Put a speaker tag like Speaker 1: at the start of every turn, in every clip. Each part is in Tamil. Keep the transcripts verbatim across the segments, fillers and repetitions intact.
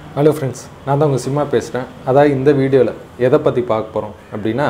Speaker 1: ஹலோ ஃப்ரெண்ட்ஸ், நான் தான் உங்கள் சிம்மா பேசுகிறேன். அதாவது இந்த வீடியோவில் எதை பற்றி பார்க்க போகிறோம் அப்படின்னா,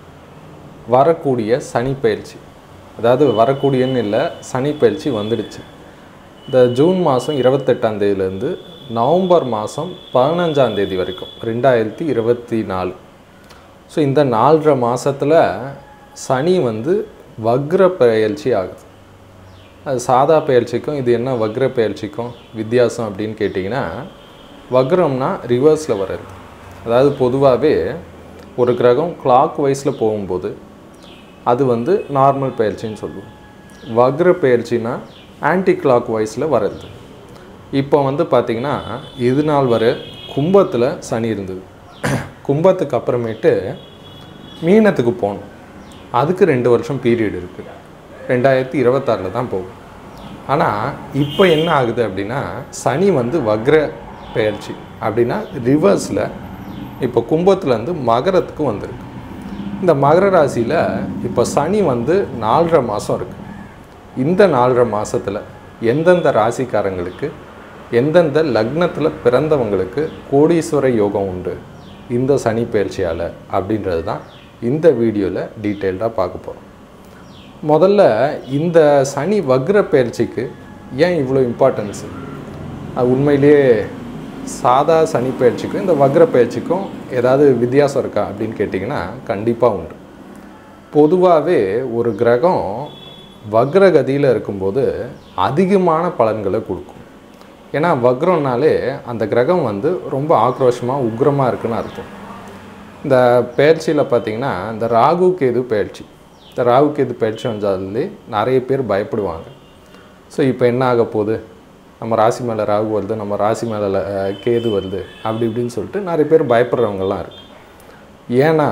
Speaker 1: வரக்கூடிய சனி பயிற்சி. அதாவது வரக்கூடியன்னு இல்லை, சனி பயிற்சி வந்துடுச்சு. இந்த ஜூன் மாதம் இருபத்தெட்டாம் தேதியிலேருந்து நவம்பர் மாதம் பதினஞ்சாம் தேதி வரைக்கும் ரெண்டாயிரத்தி இருபத்தி நாலு ஸோ இந்த நாலரை மாதத்தில் சனி வந்து வக்ர பயிற்சி ஆகுது. அது சாதா பயிற்சிக்கும் இது என்ன வக்ர பயிற்சிக்கும் வித்தியாசம் அப்படின்னு கேட்டிங்கன்னா, வக்ரம்னா ரிவர்ஸில் வர்றது. அதாவது பொதுவாகவே ஒரு கிரகம் கிளாக் வைஸில் போகும்போது அது வந்து நார்மல் பயிற்சின்னு சொல்லுவோம். வக்ர பயிற்சினா ஆன்டி கிளாக் வைஸில் வர்றது. இப்போ வந்து பார்த்திங்கன்னா, இது நாள் வரை கும்பத்தில் சனி இருந்தது. கும்பத்துக்கு அப்புறமேட்டு மீனத்துக்கு போகணும். அதுக்கு ரெண்டு வருஷம் பீரியட் இருக்குது. ரெண்டாயிரத்தி இருபத்தாறில் தான் போகும். ஆனால் இப்போ என்ன ஆகுது அப்படின்னா, சனி வந்து வக்ர பயிற்சி அப்படின்னா ரிவர்ஸில் இப்போ கும்பத்துலேருந்து மகரத்துக்கு வந்திருக்கு. இந்த மகர ராசியில் இப்போ சனி வந்து நாலரை மாதம் இருக்குது. இந்த நாலரை மாதத்தில் எந்தெந்த ராசிக்காரங்களுக்கு எந்தெந்த லக்னத்தில் பிறந்தவங்களுக்கு கோடீஸ்வர யோகம் உண்டு இந்த சனி பயிற்சியால் அப்படின்றது தான் இந்த வீடியோவில் டீட்டெயில்டாக பார்க்க போகிறோம். முதல்ல இந்த சனி வக்ர பயிற்சிக்கு ஏன் இவ்வளோ இம்பார்ட்டன்ஸு? அது உண்மையிலேயே சாதா சனி பயிற்சிக்கும் இந்த வக்ர பயிற்சிக்கும் ஏதாவது வித்தியாசம் இருக்கா அப்படின்னு கேட்டிங்கன்னா கண்டிப்பாக உண்டு. பொதுவாகவே ஒரு கிரகம் வக்ரகதியில் இருக்கும்போது அதிகமான பலன்களை கொடுக்கும். ஏன்னா வக்ரம்னாலே அந்த கிரகம் வந்து ரொம்ப ஆக்ரோஷமாக உக்ரமாக இருக்குன்னு அர்த்தம். இந்த பயிற்சியில் பார்த்திங்கன்னா, இந்த ராகு கேது பயிற்சி இந்த ராகு கேது பயிற்சி வந்தாலே நிறைய பேர் பயப்படுவாங்க. ஸோ இப்போ என்ன ஆக போகுது, நம்ம ராசி மேலே ராகு வருது, நம்ம ராசி மேலே கேது வருது, அப்படி இப்படின்னு சொல்லிட்டு நிறைய பேர் பயப்படுறவங்கலாம் இருக்குது. ஏன்னா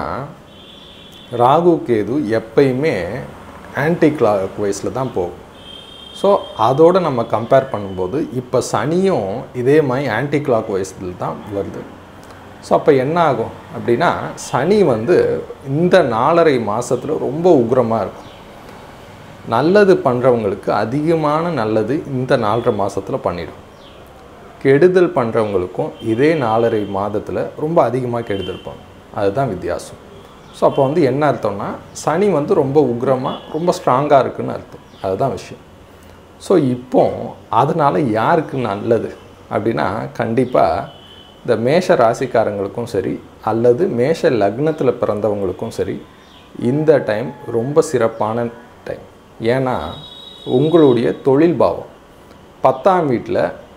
Speaker 1: ராகு கேது எப்பயுமே ஆன்டி கிளாக் வைஸில் தான் போகும். ஸோ அதோடு நம்ம கம்பேர் பண்ணும்போது இப்போ சனியும் இதே மாதிரி ஆன்டி கிளாக் வைஸில் தான் வருது. ஸோ அப்போ என்ன ஆகும் அப்படின்னா, சனி வந்து இந்த நாலரை மாதத்தில் ரொம்ப உக்ரமாக இருக்கும். நல்லது பண்ணுறவங்களுக்கு அதிகமான நல்லது இந்த நாலரை மாதத்தில் பண்ணிடும். கெடுதல் பண்ணுறவங்களுக்கும் இதே நாலரை மாதத்தில் ரொம்ப அதிகமாக கெடுதல் பண்ணும். அதுதான் வித்தியாசம். ஸோ அப்போ வந்து என்ன அர்த்தம்னா, சனி வந்து ரொம்ப உக்ரமாக ரொம்ப ஸ்ட்ராங்காக இருக்குதுன்னு அர்த்தம். அதுதான் விஷயம். ஸோ இப்போ அதனால் யாருக்கு நல்லது அப்படின்னா, கண்டிப்பாக இந்த மேஷ ராசிக்காரங்களுக்கும் சரி அல்லது மேஷ லக்னத்தில் பிறந்தவங்களுக்கும் சரி இந்த டைம் ரொம்ப சிறப்பான டைம். ஏன்னா உங்களுடைய தொழில் பாவம் பத்தாம் வீட்டில்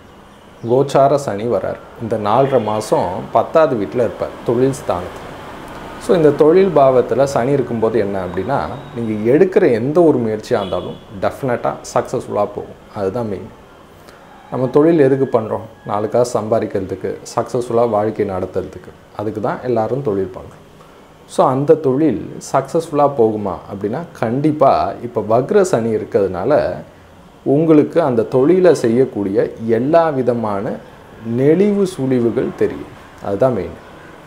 Speaker 1: கோச்சார சனி வரார். இந்த நாலரை மாதம் பத்தாவது வீட்டில் இருப்பார், தொழில் ஸ்தானத்தில். ஸோ இந்த தொழில் பாவத்தில் சனி இருக்கும்போது என்ன அப்படின்னா, நீங்கள் எடுக்கிற எந்த ஒரு முயற்சியாக இருந்தாலும் டெஃபினட்டாக சக்ஸஸ்ஃபுல்லாக போகும். அதுதான் மெயின். நம்ம தொழில் எதுக்கு பண்ணுறோம்? நாலு காசு சம்பாதிக்கிறதுக்கு, சக்ஸஸ்ஃபுல்லாக வாழ்க்கை நடத்துறதுக்கு. அதுக்கு தான் எல்லோரும் தொழில் பண்ணுறோம். ஸோ அந்த தொழில் சக்ஸஸ்ஃபுல்லாக போகுமா அப்படின்னா கண்டிப்பாக இப்போ வக்ர சனி இருக்கிறதுனால உங்களுக்கு அந்த தொழிலை செய்யக்கூடிய எல்லா விதமான நெளிவு சுழிவுகள் தெரியும். அதுதான் மெயின்.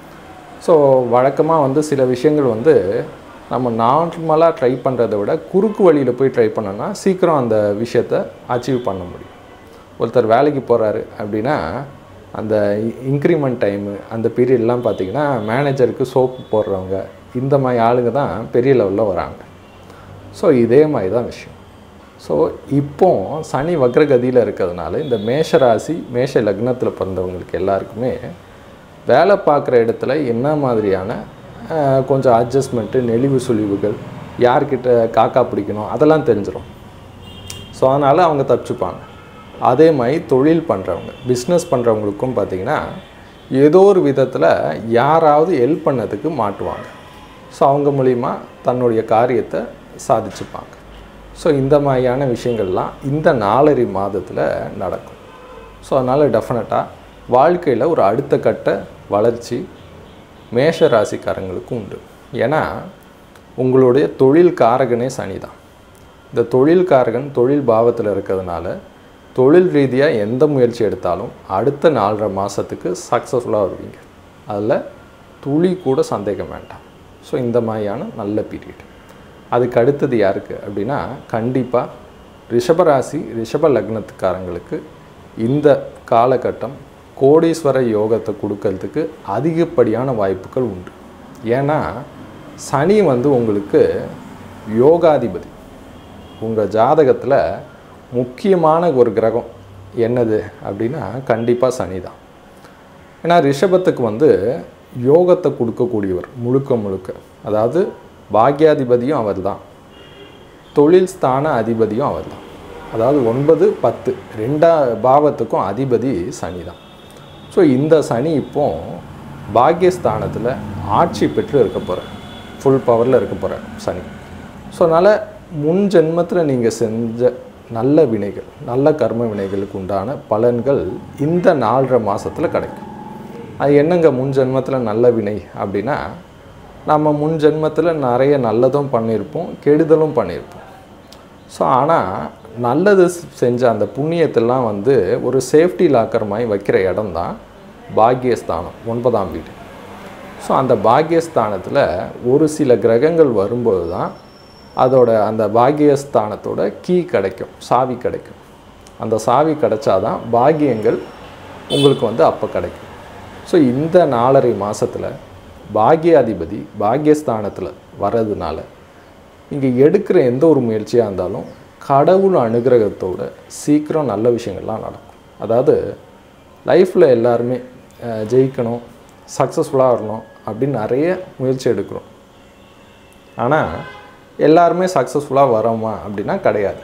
Speaker 1: ஸோ வழக்கமாக வந்து சில விஷயங்கள் வந்து நம்ம நார்மலாக ட்ரை பண்ணுறதை விட குறுக்கு வழியில் போய் ட்ரை பண்ணோன்னா சீக்கிரம் அந்த விஷயத்தை அச்சீவ் பண்ண முடியும். ஒருத்தர் வேலைக்கு போகிறாரு அப்படின்னா அந்த இன்க்ரிமெண்ட் டைமு அந்த பீரியட்லாம் பார்த்திங்கன்னா மேனேஜருக்கு சோப்பு போடுறவங்க இந்த மாதிரி ஆளுங்க தான் பெரிய லெவலில் வராங்க. ஸோ இதே மாதிரி தான் விஷயம். ஸோ இப்போ சனி வக்ரகதியில் இருக்கிறதுனால இந்த மேஷ ராசி மேஷ லக்னத்தில் பிறந்தவங்களுக்கு எல்லாருக்குமே வேலை பார்க்குற இடத்துல என்ன மாதிரியான கொஞ்சம் அட்ஜஸ்ட்மெண்ட்டு, நெளிவு சுழிவுகள், யார்கிட்ட காக்கா பிடிக்கணும் அதெல்லாம் தெரிஞ்சிடும். ஸோ அதனால் அவங்க தப்பிச்சுப்பாங்க. அதே மாதிரி தொழில் பண்ணுறவங்க, பிஸ்னஸ் பண்ணுறவங்களுக்கும் பார்த்திங்கன்னா ஏதோ ஒரு விதத்தில் யாராவது ஹெல்ப் பண்ணதுக்கு மாட்டுவாங்க. ஸோ அவங்க மூலிமா தன்னுடைய காரியத்தை சாதிச்சுப்பாங்க. ஸோ இந்த மாதிரியான விஷயங்கள்லாம் இந்த நாலரை மாதத்தில் நடக்கும். ஸோ அதனால் டெஃபினட்டாக வாழ்க்கையில் ஒரு அடுத்த கட்ட வளர்ச்சி மேஷ ராசிக்காரங்களுக்கும் உண்டு. ஏன்னா உங்களுடைய தொழில் காரகனே சனி தான். இந்த தொழில் காரகன் தொழில் பாவத்தில் இருக்கிறதுனால தொழில் ரீதியாக எந்த முயற்சி எடுத்தாலும் அடுத்த நாலரை மாதத்துக்கு சக்ஸஸ்ஃபுல்லாக வருவீங்க. அதில் துளி கூட சந்தேகம் வேண்டாம். ஸோ இந்த மாதிரியான நல்ல பீரியட். அதுக்கு அடுத்தது யாருக்கு அப்படின்னா, கண்டிப்பாக ரிஷபராசி ரிஷப லக்னத்துக்காரங்களுக்கு இந்த காலகட்டம் கோடீஸ்வர யோகத்தை கொடுக்கறதுக்கு அதிகப்படியான வாய்ப்புகள் உண்டு. ஏன்னா சனி வந்து உங்களுக்கு யோகாதிபதி. உங்கள் ஜாதகத்தில் முக்கியமான ஒரு கிரகம் என்னது அப்படின்னா கண்டிப்பாக சனி தான். ஏன்னா ரிஷபத்துக்கு வந்து யோகத்தை கொடுக்கக்கூடியவர் முழுக்க முழுக்க. அதாவது பாக்யாதிபதியும் அவர் தான், தொழில் ஸ்தான அதிபதியும் அவர் தான். அதாவது ஒன்பது பத்து ரெண்டா பாவத்துக்கும் அதிபதி சனி தான். ஸோ இந்த சனி இப்போ பாக்யஸ்தானத்தில் ஆட்சி பெற்று இருக்க போகிறார், ஃபுல் பவரில் இருக்க போகிறார் சனி. ஸோ அதனால் முன் ஜென்மத்தில் நீங்கள் செஞ்ச நல்ல வினைகள், நல்ல கர்ம வினைகளுக்கு உண்டான பலன்கள் இந்த நாலரை மாதத்தில் கிடைக்கும். அது என்னங்க முன் ஜென்மத்தில் நல்ல வினை அப்படின்னா, நம்ம முன் ஜென்மத்தில் நிறைய நல்லதும் பண்ணியிருப்போம், கெடுதலும் பண்ணியிருப்போம். ஸோ ஆனால் நல்லது செஞ்ச அந்த புண்ணியத்தெல்லாம் வந்து ஒரு சேஃப்டி லாக்கர் மாதிரி வைக்கிற இடம் தான் பாக்யஸ்தானம், ஒன்பதாம் வீடு. ஸோ அந்த பாக்யஸ்தானத்தில் ஒரு சில கிரகங்கள் வரும்போது தான் அதோட அந்த பாக்யஸ்தானத்தோட கீ கிடைக்கும், சாவி கிடைக்கும். அந்த சாவி கிடைச்சாதான் பாக்கியங்கள் உங்களுக்கு வந்து அப்போ கிடைக்கும். ஸோ இந்த நாலரை மாதத்தில் பாக்யாதிபதி பாக்யஸ்தானத்தில் வர்றதுனால நீங்கள் எடுக்கிற எந்த ஒரு முயற்சியாக இருந்தாலும் கடவுள் அனுகிரகத்தோட சீக்கிரம் நல்ல விஷயங்கள்லாம் நடக்கும். அதாவது லைஃப்பில் எல்லாருமே ஜெயிக்கணும், சக்ஸஸ்ஃபுல்லாக வரணும் அப்படின்னு நிறைய முயற்சி எடுக்கிறோம். ஆனால் எல்லாருமே சக்ஸஸ்ஃபுல்லாக வரோமா அப்படின்னா கிடையாது.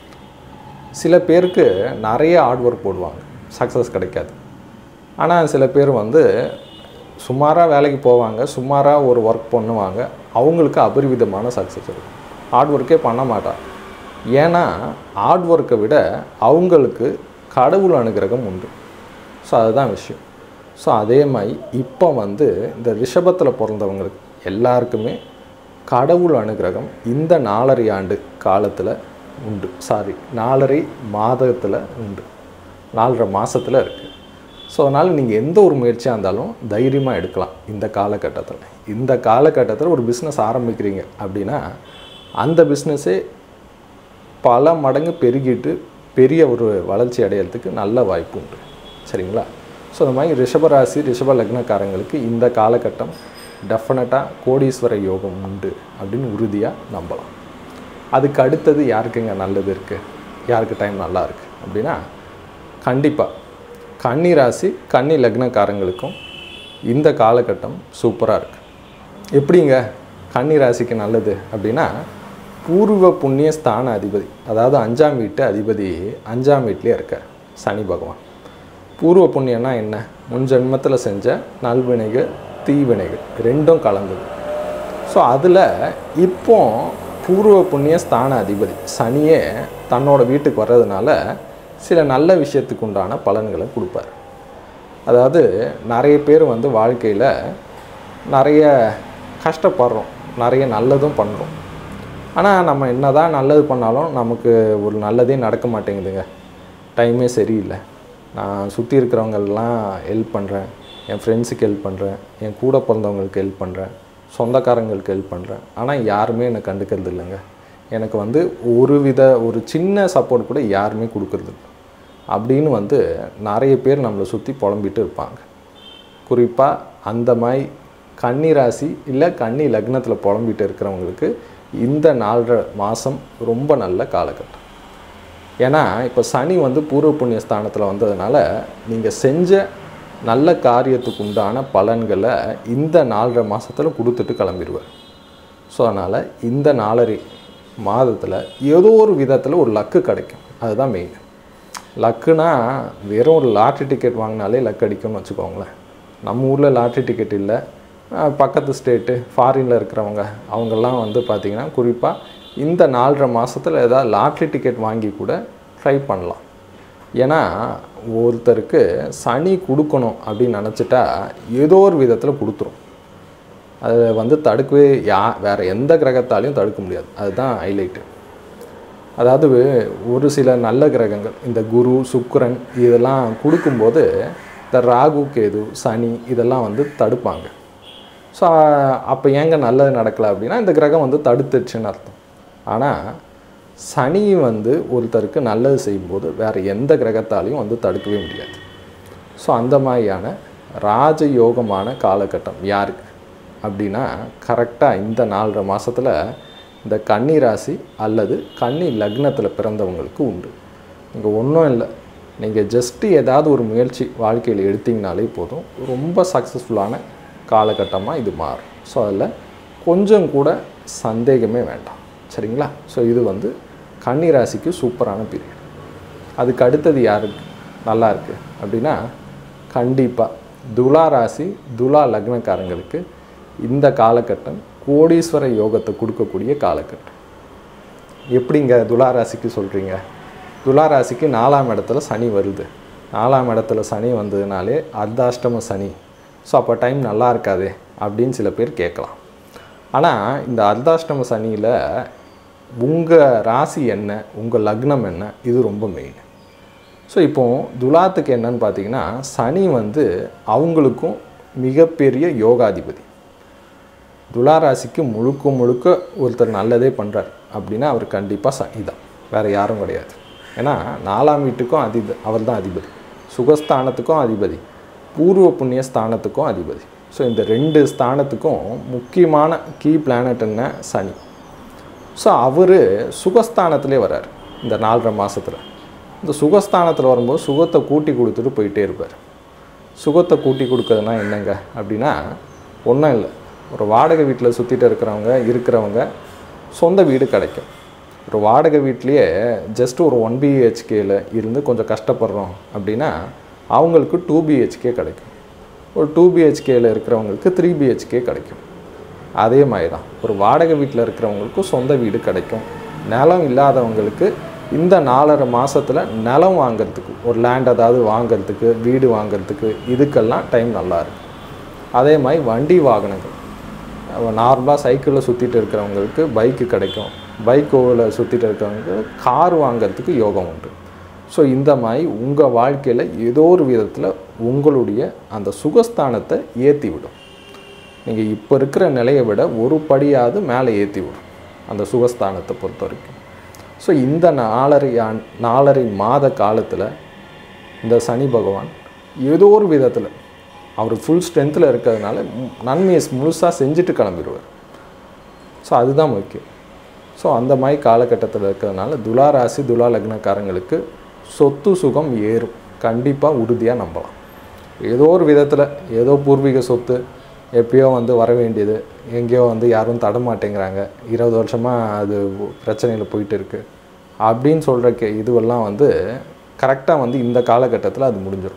Speaker 1: சில பேருக்கு நிறைய ஹார்ட் ஒர்க் போடுவாங்க, சக்ஸஸ் கிடைக்காது. ஆனால் சில பேர் வந்து சுமாராக வேலைக்கு போவாங்க, சுமாராக ஒரு ஒர்க் பண்ணுவாங்க, அவங்களுக்கு அபரிவிதமான சக்ஸஸ் இருக்கும். ஹார்ட் ஒர்க்கே பண்ண மாட்டாங்க. ஏன்னா ஹார்ட் ஒர்க்கை விட அவங்களுக்கு கடவுள் அனுகிரகம் உண்டு. ஸோ அதுதான் விஷயம். ஸோ அதே மாதிரி இப்போ வந்து இந்த ரிஷபத்தில் பிறந்தவங்களுக்கு எல்லாருக்குமே கடவுள் அனுகிரகம் இந்த நாலரை ஆண்டு காலத்தில் உண்டு. சாரி நாலரை மாதத்தில் உண்டு, நாலரை மாதத்தில் இருக்குது. ஸோ அதனால் நீங்கள் எந்த ஒரு முயற்சியாக இருந்தாலும் தைரியமாக எடுக்கலாம். இந்த காலகட்டத்தில் இந்த காலகட்டத்தில் ஒரு பிஸ்னஸ் ஆரம்பிக்கிறீங்க அப்படின்னா அந்த பிஸ்னஸே பல மடங்கு பெருகிட்டு பெரிய ஒரு வளர்ச்சி அடையிறதுக்கு நல்ல வாய்ப்பு உண்டு. சரிங்களா? ஸோ இந்த மாதிரி ரிஷபராசி ரிஷப லக்னக்காரங்களுக்கு இந்த காலகட்டம் டெஃபினட்டாக கோடீஸ்வர யோகம் உண்டு அப்படின்னு உறுதியாக நம்பலாம். அதுக்கு அடுத்தது யாருக்குங்க நல்லது இருக்குது, யாருக்கு டைம் நல்லா இருக்குது அப்படின்னா கண்டிப்பாக கன்னி ராசி கன்னி லக்னக்காரங்களுக்கும் இந்த காலகட்டம் சூப்பராக இருக்குது. எப்படிங்க கன்னி ராசிக்கு நல்லது அப்படின்னா, பூர்வ புண்ணிய ஸ்தான அதிபதி, அதாவது அஞ்சாம் வீட்டு அதிபதி அஞ்சாம் வீட்டிலே இருக்கார் சனி பகவான். பூர்வ புண்ணியம்னா என்ன? முன் ஜென்மத்தில் செஞ்ச நல்வினைகள் தீவினைகள் ரெண்டும் கலந்தது. ஸோ அதில் இப்போ பூர்வ புண்ணிய ஸ்தான அதிபதி சனியே தன்னோட வீட்டுக்கு வர்றதுனால சில நல்ல விஷயத்துக்கு உண்டான பலன்களை கொடுப்பார். அதாவது நிறைய பேர் வந்து வாழ்க்கையில் நிறைய கஷ்டப்படுறோம், நிறைய நல்லதும் பண்ணுறோம். ஆனால் நம்ம என்ன தான் நல்லது பண்ணாலும் நமக்கு ஒரு நல்லதே நடக்க மாட்டேங்குதுங்க. டைமே சரியில்லை. நான் சுற்றி இருக்கிறவங்களெலாம் ஹெல்ப் பண்ணுறேன், என் ஃப்ரெண்ட்ஸுக்கு ஹெல்ப் பண்ணுறேன், என் கூட பிறந்தவங்களுக்கு ஹெல்ப் பண்ணுறேன், சொந்தக்காரங்களுக்கு ஹெல்ப் பண்ணுறேன். ஆனால் யாருமே என்னை கண்டுக்கிறது இல்லைங்க. எனக்கு வந்து ஒரு வித ஒரு சின்ன சப்போர்ட் கூட யாருமே கொடுக்கறது அப்படின்னு வந்து நிறைய பேர் நம்மளை சுற்றி புலம்பிட்டு இருப்பாங்க. குறிப்பாக அந்த மாதிரி கன்னி ராசி இல்லை கன்னி லக்னத்தில் புலம்பிட்டு இருக்கிறவங்களுக்கு இந்த நாலரை மாதம் ரொம்ப நல்ல காலகட்டம். ஏன்னா இப்போ சனி வந்து பூர்வ புண்ணிய ஸ்தானத்தில் வந்ததுனால நீங்கள் செஞ்ச நல்ல காரியத்துக்கு உண்டான பலன்களை இந்த நாலரை மாதத்தில் கொடுத்துட்டு கிளம்பிடுவார். ஸோ அதனால் இந்த நாலரை மாதத்தில் ஏதோ ஒரு விதத்தில் ஒரு லக்கு கிடைக்கும். அதுதான் மெயின். லக்குனா வெறும் ஒரு லாட்ரி டிக்கெட் வாங்கினாலே லக் அடிக்கும்னு வச்சுக்கோங்களேன். நம்ம ஊரில் லாட்ரி டிக்கெட் இல்லை, பக்கத்து ஸ்டேட்டு ஃபாரினில் இருக்கிறவங்க அவங்கெல்லாம் வந்து பார்த்திங்கன்னா குறிப்பாக இந்த நாலரை மாதத்தில் ஏதாவது லாட்ரி டிக்கெட் வாங்கி கூட ட்ரை பண்ணலாம். ஏன்னா ஒருத்தருக்கு சனி கொடுக்கணும் அப்படின்னு நினச்சிட்டா ஏதோ ஒரு விதத்தில் கொடுத்துரும். அதை வந்து தடுக்கவே யா வேறு எந்த கிரகத்தாலையும் தடுக்க முடியாது. அதுதான் ஹைலைட்டு. அதாவது ஒரு சில நல்ல கிரகங்கள் இந்த குரு சுக்கிரன் இதெல்லாம் கொடுக்கும்போது இந்த ராகு கேது சனி இதெல்லாம் வந்து தடுப்பாங்க. ஸோ அப்போ ஏங்க நல்லது நடக்கலை அப்படின்னா இந்த கிரகம் வந்து தடுத்துச்சுன்னு அர்த்தம். ஆனால் சனி வந்து ஒருத்தருக்கு நல்லது செய்யும்போது வேறு எந்த கிரகத்தாலையும் வந்து தடுக்கவே முடியாது. ஸோ அந்த மாதிரியான ராஜயோகமான காலகட்டம் யாருக்கு அப்படின்னா கரெக்டாக இந்த நாலரை மாதத்தில் இந்த கன்னி ராசி அல்லது கன்னி லக்னத்தில் பிறந்தவங்களுக்கு உண்டு. நீங்கள் ஒன்றும் இல்லை, நீங்கள் ஜஸ்ட்டு ஏதாவது ஒரு முயற்சி வாழ்க்கையில் எடுத்திங்கனாலே போதும், ரொம்ப சக்ஸஸ்ஃபுல்லான காலகட்டமாக இது மாறும். ஸோ அதில் கொஞ்சம் கூட சந்தேகமே வேண்டாம், சரிங்களா? ஸோ இது வந்து கன்னி ராசிக்கு சூப்பரான பீரியட். அதுக்கு அடுத்தது யாருக்கு நல்லா இருக்குது அப்படின்னா கண்டிப்பாக துலா ராசி துலா லக்னக்காரங்களுக்கு இந்த காலகட்டம் கோடீஸ்வர யோகத்தை கொடுக்கக்கூடிய காலகட்டம். எப்படிங்க துலா ராசிக்கு சொல்கிறீங்க? துலா ராசிக்கு நாலாம் இடத்துல சனி வருது. நாலாம் இடத்துல சனி வந்ததுனாலே அர்த்தாஷ்டம சனி. ஸோ அப்போ டைம் நல்லா இருக்காதே அப்படின்னு சில பேர் கேட்கலாம். ஆனால் இந்த அர்த்தாஷ்டம சனியில் உங்கள் ராசி என்ன, உங்கள் லக்னம் என்ன, இது ரொம்ப மெயின். ஸோ இப்போது துலாத்துக்கு என்னன்னு பார்த்தீங்கன்னா சனி வந்து அவங்களுக்கும் மிகப்பெரிய யோகாதிபதி. துலா ராசிக்கு முழுக்க முழுக்க ஒருத்தர் நல்லதே பண்ணுறார் அப்படின்னா அவர் கண்டிப்பாக சனி தான், வேறு யாரும் கிடையாது. ஏன்னா நாலாம் வீட்டுக்கும் அதி அவர் தான் அதிபதி, சுகஸ்தானத்துக்கும் அதிபதி, பூர்வ புண்ணிய ஸ்தானத்துக்கும் அதிபதி. ஸோ இந்த ரெண்டு ஸ்தானத்துக்கும் முக்கியமான கீ பிளானட் என்ன சனி. ஸோ அவர் சுகஸ்தானத்திலே வர்றார் இந்த நாலரை மாதத்தில். இந்த சுகஸ்தானத்தில் வரும்போது சுகத்தை கூட்டி கொடுத்துட்டு போயிட்டே இருப்பார். சுகத்தை கூட்டி கொடுக்குறதுனா என்னங்க அப்படின்னா ஒன்றும் இல்லை, ஒரு வாடகை வீட்டில் சுற்றிட்டு இருக்கிறவங்க இருக்கிறவங்க சொந்த வீடு கிடைக்கும். ஒரு வாடகை வீட்லேயே ஜஸ்ட் ஒரு ஒன் பிஹெச்கேயில் இருந்து கொஞ்சம் கஷ்டப்படுறோம் அப்படின்னா அவங்களுக்கு டூ பிஹெச்கே கிடைக்கும். ஒரு டூ பிஹெச்கேயில் இருக்கிறவங்களுக்கு த்ரீ பிஹெச்கே கிடைக்கும். அதே மாதிரி தான் ஒரு வாடகை வீட்டில் இருக்கிறவங்களுக்கும் சொந்த வீடு கிடைக்கும். நிலம் இல்லாதவங்களுக்கு இந்த நாலரை மாதத்தில் நிலம் வாங்கிறதுக்கு, ஒரு லேண்ட் ஏதாவது வாங்கிறதுக்கு, வீடு வாங்கிறதுக்கு, இதுக்கெல்லாம் டைம் நல்லாயிருக்கும். அதே மாதிரி வண்டி வாகனங்கள், நார்மலாக சைக்கிளில் சுற்றிட்டு இருக்கிறவங்களுக்கு பைக்கு கிடைக்கும், பைக்கில் சுற்றிட்டு இருக்கிறவங்களுக்கு கார் வாங்கிறதுக்கு யோகம் உண்டு. ஸோ இந்த மாதிரி உங்கள் வாழ்க்கையில் ஏதோ ஒரு விதத்தில் உங்களுடைய அந்த சுகஸ்தானத்தை ஏற்றி விடும். நீங்கள் இப்போ இருக்கிற நிலையை விட ஒரு படியாவது மேலே ஏற்றி விடும் அந்த சுகஸ்தானத்தை பொறுத்த வரைக்கும். ஸோ இந்த நாலரை நாலரை மாத காலத்தில் இந்த சனி பகவான் ஏதோ ஒரு விதத்தில் அவர் ஃபுல் ஸ்ட்ரென்த்தில் இருக்கிறதுனால நன்மையை முழுசாக செஞ்சுட்டு கிளம்பிடுவார். ஸோ அதுதான் முக்கியம். ஸோ அந்த மாதிரி காலகட்டத்தில் இருக்கிறதுனால துலா ராசி துலா லக்னக்காரங்களுக்கு சொத்து சுகம் ஏறும், கண்டிப்பாக உறுதியாக நம்பலாம். ஏதோ ஒரு விதத்தில் ஏதோ பூர்வீக சொத்து எப்பயோ வந்து வர வேண்டியது எங்கேயோ வந்து யாரும் தட மாட்டேங்கிறாங்க, இருபது வருஷமாக அது பிரச்சனையில் போயிட்டு இருக்குது அப்படின்னு சொல்கிற கே இதுவெல்லாம் வந்து கரெக்டாக வந்து இந்த காலகட்டத்தில் அது முடிஞ்சிடும்.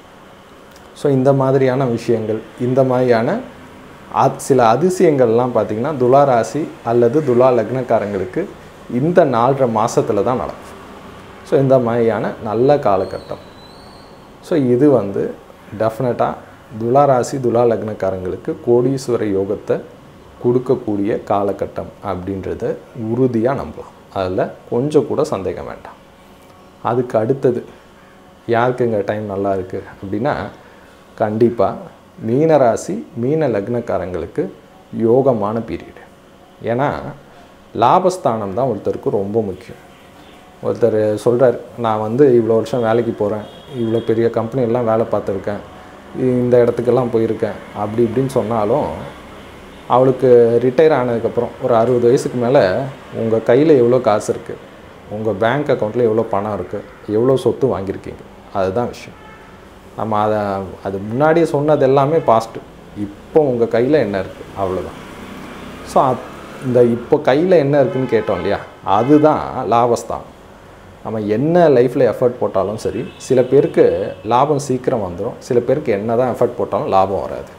Speaker 1: ஸோ இந்த மாதிரியான விஷயங்கள், இந்த மாதிரியான அது சில அதிசயங்கள்லாம் பார்த்திங்கன்னா துலா ராசி அல்லது துலா லக்னக்காரங்களுக்கு இந்த நாலரை மாதத்தில் தான் நடக்கும். ஸோ இந்த மாதிரியான நல்ல காலகட்டம். ஸோ இது வந்து டெஃபினட்டாக துலா ராசி துலா லக்னக்காரங்களுக்கு கோடீஸ்வர யோகத்தை கொடுக்கக்கூடிய காலகட்டம் அப்படின்றத உறுதியாக நம்பலாம். அதில் கொஞ்சம் கூட சந்தேகம் வேண்டாம். அதுக்கு அடுத்தது யாருக்குங்க டைம் நல்லா இருக்குது அப்படின்னா கண்டிப்பாக மீன ராசி மீன லக்னக்காரங்களுக்கு யோகமான பீரியடு. ஏன்னா லாபஸ்தானம் தான் ஒருத்தருக்கு ரொம்ப முக்கியம். ஒருத்தர் சொல்கிறார், நான் வந்து இவ்வளோ வருஷம் வேலைக்கு போகிறேன், இவ்வளோ பெரிய கம்பெனியெல்லாம் வேலை பார்த்துருக்கேன், இந்த இடத்துக்கெல்லாம் போயிருக்கேன் அப்படி இப்படின்னு சொன்னாலும் அவளுக்கு ரிட்டையர் ஆனதுக்கப்புறம் ஒரு அறுபது வயசுக்கு மேலே உங்கள் கையில் எவ்வளோ காசு இருக்குது, உங்கள் பேங்க் அக்கௌண்ட்டில் எவ்வளோ பணம் இருக்குது, எவ்வளோ சொத்து வாங்கியிருக்கீங்க, அதுதான் விஷயம். நம்ம அதை அது முன்னாடியே சொன்னது எல்லாமே பாஸ்ட்டு. இப்போ உங்கள் கையில் என்ன இருக்குது அவ்வளோதான். ஸோ இந்த இப்போ கையில் என்ன இருக்குதுன்னு கேட்டோம் இல்லையா, அதுதான் லாபஸ்தானம். நம்ம என்ன லைஃப்பில் எஃபர்ட் போட்டாலும் சரி, சில பேருக்கு லாபம் சீக்கிரம் வந்துடும், சில பேருக்கு என்ன தான் எஃபர்ட் போட்டாலும் லாபம் வராது.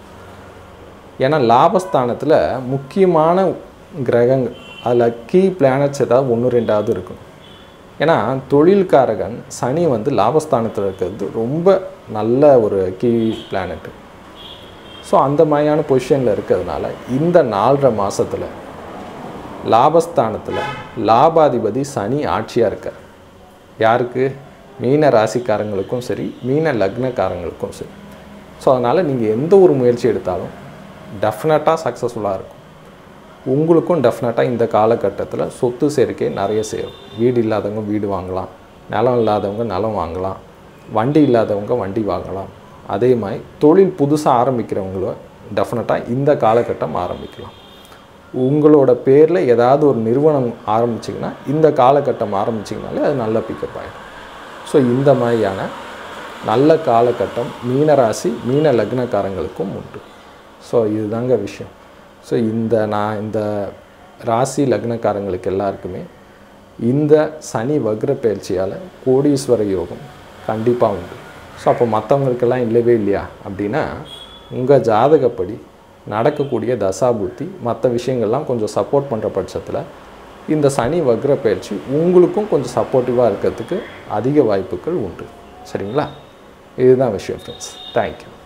Speaker 1: ஏன்னா லாபஸ்தானத்தில் முக்கியமான கிரகங்கள், அதில் கீ பிளானட்ஸ் ஏதாவது ஒன்று ரெண்டாவது இருக்கும். ஏன்னா தொழில்காரகன் சனி வந்து லாபஸ்தானத்தில் இருக்கிறது ரொம்ப நல்ல ஒரு கீ பிளானட்டு. ஸோ அந்த மாதிரியான பொசிஷனில் இருக்கிறதுனால இந்த நாலரை மாதத்தில் லாபஸ்தானத்தில் லாபாதிபதி சனி ஆட்சியாக இருக்கார். யாருக்கு? மீன ராசிக்காரங்களுக்கும் சரி, மீன லக்னக்காரங்களுக்கும் சரி. ஸோ அதனால் நீங்கள் எந்த ஒரு முயற்சி எடுத்தாலும் டெஃபினட்டாக சக்ஸஸ்ஃபுல்லாக இருக்கும். உங்களுக்கும் டெஃபினட்டாக இந்த காலகட்டத்தில் சொத்து சேர்க்கை நிறைய சேரும். வீடு இல்லாதவங்க வீடு வாங்கலாம், நிலம் இல்லாதவங்க நிலம் வாங்கலாம், வண்டி இல்லாதவங்க வண்டி வாங்கலாம், அதே மாதிரி தொழில் புதுசாக ஆரம்பிக்கிறவங்களோ டெஃபினட்டாக இந்த காலகட்டம் ஆரம்பிக்கலாம். உங்களோட பேரில் ஏதாவது ஒரு நிறுவனம் ஆரம்பிச்சிங்கன்னா இந்த காலகட்டம் ஆரம்பிச்சிங்கனாலே அது நல்ல பிக்கப் ஆகிடும். ஸோ இந்த மாதிரியான நல்ல காலகட்டம் மீனராசி மீன லக்னக்காரங்களுக்கும் உண்டு. ஸோ இதுதாங்க விஷயம். ஸோ இந்த நான் இந்த ராசி லக்னக்காரங்களுக்கு எல்லாருக்குமே இந்த சனி வக்ர பயிற்சியால் கோடீஸ்வர யோகம் கண்டிப்பாக உண்டு. ஸோ அப்போ மற்றவங்களுக்கெல்லாம் இல்லவே இல்லையா அப்படின்னா, உங்கள் ஜாதகப்படி நடக்கக்கூடிய தசாபுத்தி மற்ற விஷயங்கள்லாம் கொஞ்சம் சப்போர்ட் பண்ணுற பட்சத்தில் இந்த சனி வக்ர பயிற்சி உங்களுக்கும் கொஞ்சம் சப்போர்ட்டிவாக இருக்கிறதுக்கு அதிக வாய்ப்புகள் உண்டு. சரிங்களா? இதுதான் விஷயம் ஃப்ரெண்ட்ஸ். தேங்க்யூ.